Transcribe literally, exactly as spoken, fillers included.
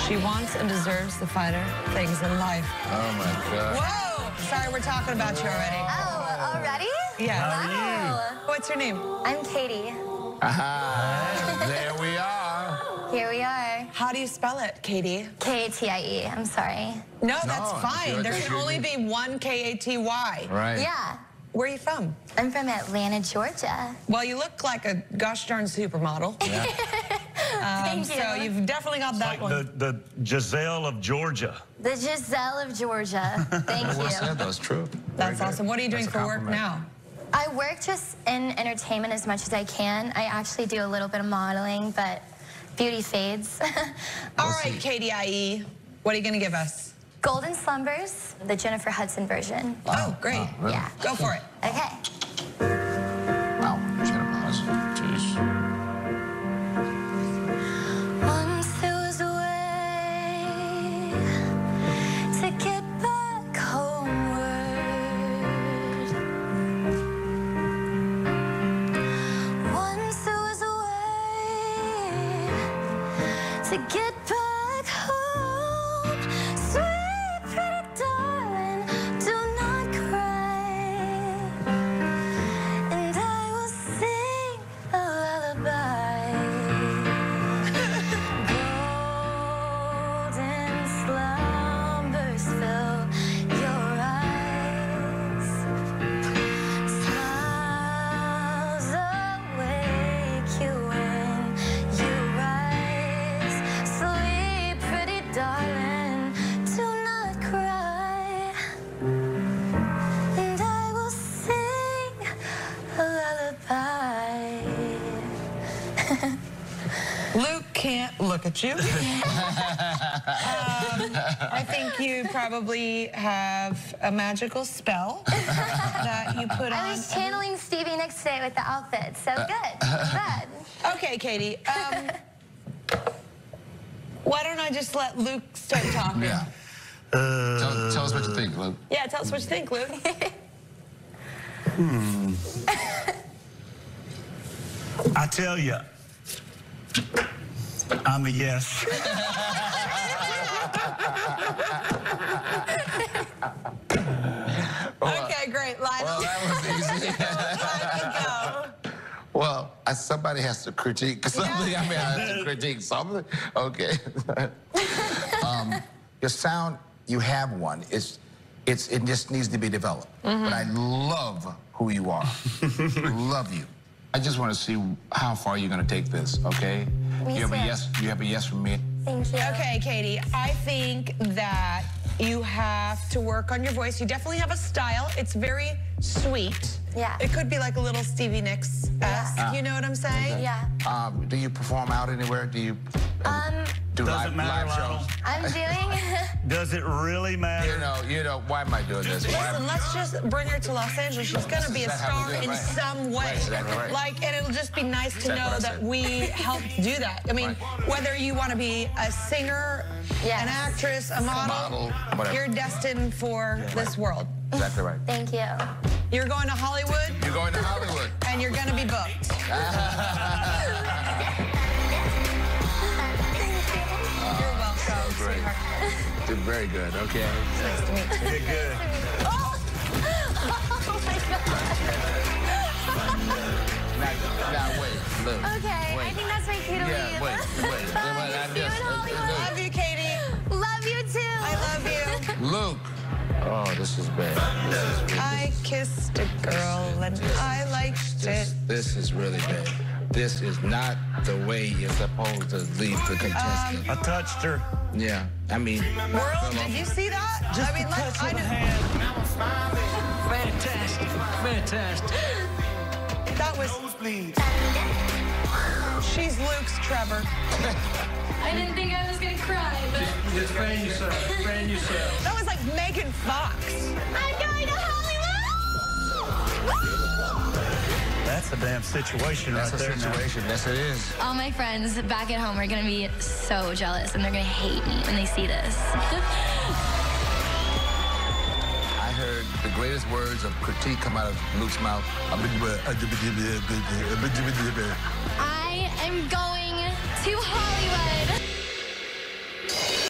She wants and deserves the finer things in life. Oh, my God. Whoa! Sorry, we're talking about you already. Oh, already? Yeah. Wow. How are you? What's your name? I'm Katie. Aha. There we are. Here we are. How do you spell it, Katie? K A T I E. I'm sorry. No, that's No, fine. good, There that's can good. only be one K A T Y. Right. Yeah. Where are you from? I'm from Atlanta, Georgia. Well, you look like a gosh darn supermodel. Yeah. Um, Thank you. So you've definitely got that Like one. the, the Giselle of Georgia. The Giselle of Georgia. Thank Well said, you. that's true. That's Very awesome. good. What are you doing That's a for work compliment. now? I work just in entertainment as much as I can. I actually do a little bit of modeling, but beauty fades. All right, K D I E, what are you going to give us? Golden Slumbers, the Jennifer Hudson version. Oh, great. Wow, really? Yeah. Go for it. Okay. Wow. Jennifer Hudson. Jeez. Once there was a way to get back homeward. Once there was a way to get back home. Sweet, pretty darling, do not cry. And I will sing a lullaby. Golden slumbers fill your eyes. Smiles awake you when you rise. Sleep, pretty darling, do not cry. And I will sing a lullaby. Luke can't look at you. um, I think you probably have a magical spell that you put I on. was channeling Stevie Nicks today with the outfit, so good. Not bad. Okay, Katie. Um, why don't I just let Luke start talking? Yeah. Uh, Tell, tell us what you think, Luke. Yeah, tell us what you think, Luke. I tell you, I'm a yes. Okay, great. Lionel. Well, that was easy. Time to go. Well, I, somebody has to critique something. I mean, I have to critique something. Okay. um, your sound, you have one. It's, it's, it just needs to be developed. Mm-hmm. But I love who you are. Love you. I just want to see how far you're going to take this, okay? Me you have a too. yes. You have a yes from me. Thank you. Okay, Katie, I think that you have to work on your voice. You definitely have a style. It's very sweet. Yeah. It could be like a little Stevie Nicks-esque, Yeah. you know what I'm saying? Yeah. Um, do you perform out anywhere? Do you Um, do Doesn't live, matter, live Lionel. shows? I'm doing. Does it really matter? You know, you know, why am I doing this? Why Listen, let's just bring her to Los Angeles. She's gonna be a Is that how we star do it? in Right. some way. Right, exactly right. Like, and it'll just be nice to Exactly know what I that said. we helped do that. I mean, Right. whether you want to be a singer, Yes. an actress, a model, Model, whatever. you're destined for this world. Exactly right. Thank you. You're going to Hollywood, You're going to Hollywood. and you're gonna be booked. You're welcome, Great. sweetheart. Did very good. Okay. Nice to meet you. You're good. Oh! Oh my God. Now, now wait, look. Okay, wait. I think that's my cue to Yeah, leave. wait, wait. Bye. Wait, I See you in just- Hollywood. Love you, Katie. Love you too. I love you. Luke. Oh, this is bad. This is, I kissed a girl and I liked this, it. this is really bad. This is not the way you're supposed to leave the contestant. I touched her. yeah, I mean. World, did you see that? Just I mean, a like, touch I of the know, hand. Fantastic, fantastic. that was. She's Luke's Trevor. I didn't think I was gonna cry, but Just fan yourself, fan yourself. That was like Megan Fox. I'm going to Hollywood. That's a damn situation That's right a there. now. situation. Yes, it is. All my friends back at home are gonna be so jealous, and they're gonna hate me when they see this. I heard the greatest words of critique come out of Luke's mouth. I am going to Hollywood.